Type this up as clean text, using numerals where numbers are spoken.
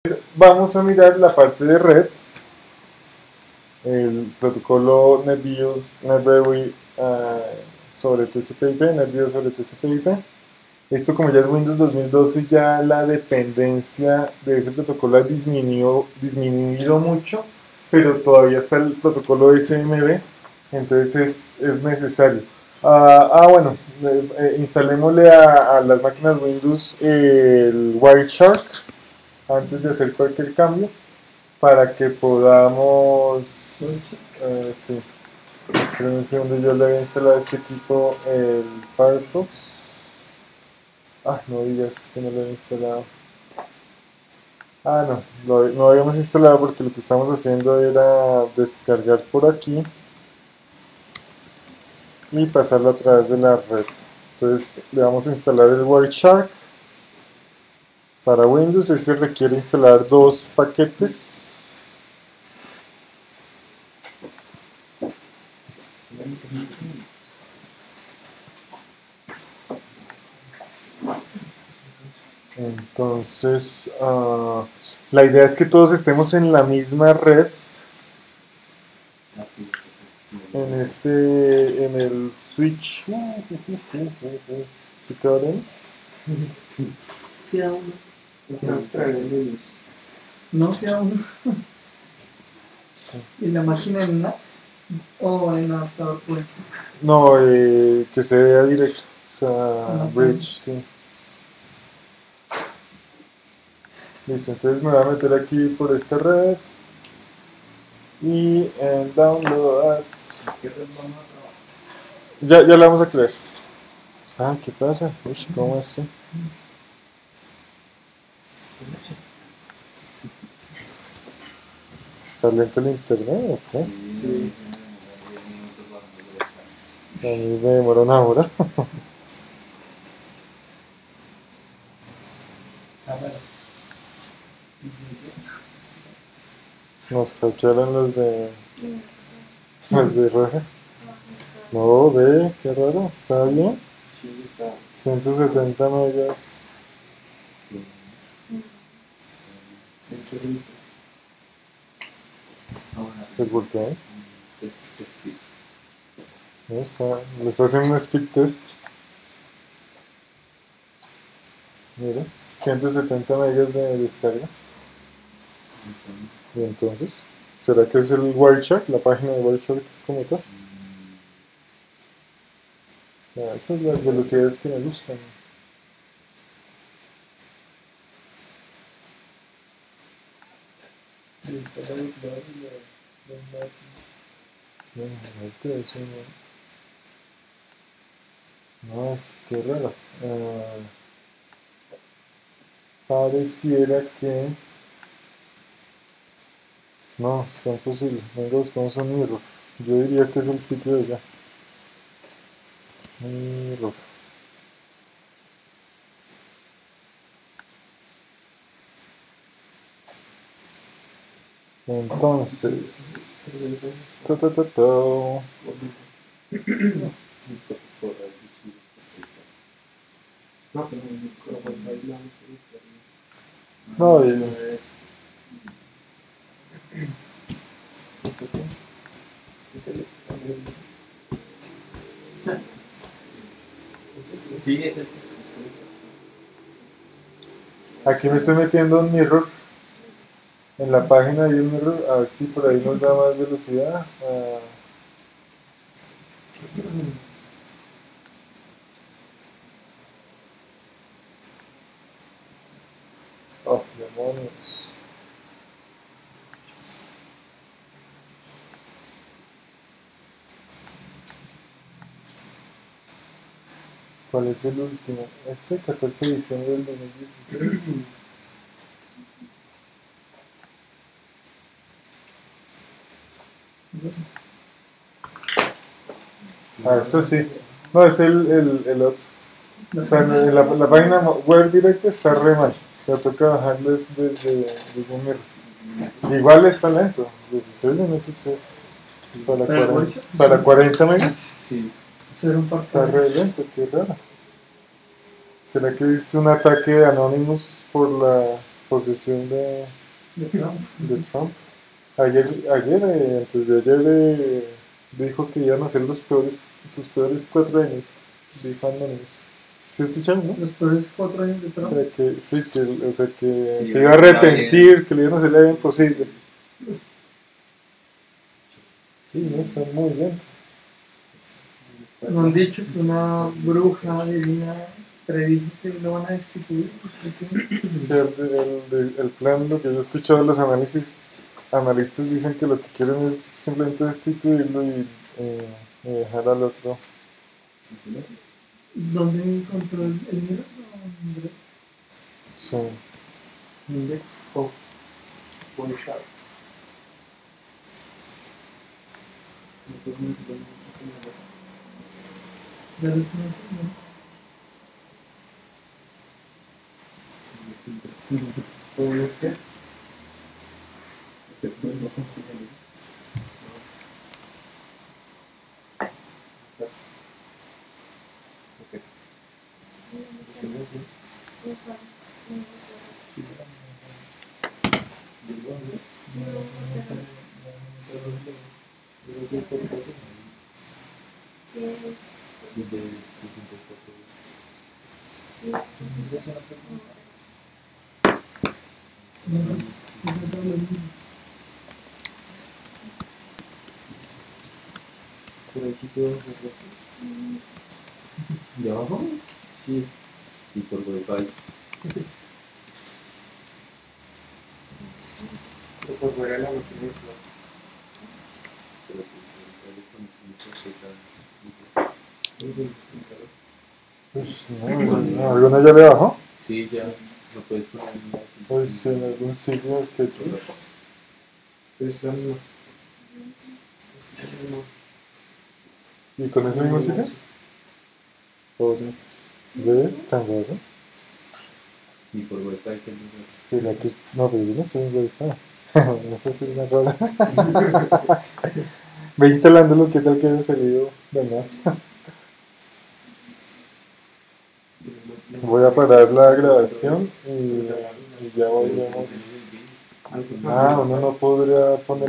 Vamos a mirar la parte de red, el protocolo NetBEUI sobre TCP/IP, NetBEUI sobre TCP/IP. Esto, como ya es Windows 2012, ya la dependencia de ese protocolo ha disminuido mucho, pero todavía está el protocolo SMB, entonces es necesario. Bueno, instalémosle a las máquinas Windows el Wireshark antes de hacer cualquier cambio para que podamos... sí, esperen un segundo, yo le había instalado a este equipo el Firefox. No digas que no lo había instalado. No, no habíamos instalado porque lo que estamos haciendo era descargar por aquí y pasarlo a través de la red. Entonces le vamos a instalar el Wireshark para Windows. Este requiere instalar 2 paquetes. Entonces, la idea es que todos estemos en la misma red. En el switch. ¿Sí cabrones? Queda uno. No queda uno. ¿Y la máquina en NAT o en adaptador puerto? No, que se vea directo. O sea, bridge, sí. Listo, entonces me voy a meter aquí por esta red. Y en downloads. ¿Qué red vamos a trabajar? Ya la vamos a crear. ¿Qué pasa? Uy, ¿cómo es eso? Está lento el internet, ¿sí? Sí. A mí me demora una hora. Nos caucharon los de Roja. No, ve, qué raro, ¿está bien? Sí, está. 170 megas. ¿Por qué? Es speed. Ahí está, le estoy haciendo un speed test. Mira, 170 megas de descarga. Y entonces, ¿será que es el Wireshark, la página de Wireshark como tal? Esas son las velocidades que me gustan. No, qué raro. Pareciera que... No, está imposible. Venga, buscamos un mirror. Yo diría que es el sitio de allá. Mirror. Entonces... No, Sí, es este. Aquí me estoy metiendo un mirror. En la página hay un mirror. A ver si por ahí nos da más velocidad. Oh, demonios. ¿Cuál es el último? 14 de diciembre del 2016. Eso sí. No, es el otro. O sea, en la página web directa está re mal. O sea, toca bajarles desde un mirror. Igual está lento. 16 minutos es para 40 megas. Sí. Está re lento, qué raro. ¿Será que es un ataque de Anonymous por posesión de Trump. de Trump. Antes de ayer, dijo que iban a ser sus peores 4 años, dijo Anonymous. ¿Sí escucharon, no? Los peores 4 años de O Trump. sea que, sí, que Que se le iba a iban a hacer la arrepentir, vida. que le iban a hacer la vida imposible. Sí, no, está muy lento. No han dicho que una bruja divina predijo que lo van a destituir. Sí, el plan, lo que yo he escuchado de los analistas dicen que lo que quieren es simplemente destituirlo y dejar al otro. ¿Dónde encontró el libro, Andrés? Sí. Index of Boyshard. Ya lo sé, ¿no? ¿Según usted? Desde 64. No, no, no, no. Por ahí sí puedo hacerlo. ¿De abajo? Sí. Y por Wi-Fi. Pero por fuera la máquina. Pero pues con No, ¿alguna ya le bajó? sí, ya lo puedes poner en la Pues sí, en algún sitio que sí. Es la misma. ¿Y con ese mismo sitio? Pobre. ¿Ve? Tan raro. Y por Wi-Fi que no sé. Sí, no, pero yo no estoy en Wi-Fi. No sé si es una rara. Ve instalándolo, ¿qué tal que haya salido dañado? Voy a parar la grabación y ya volvemos. Ah, uno no podría poner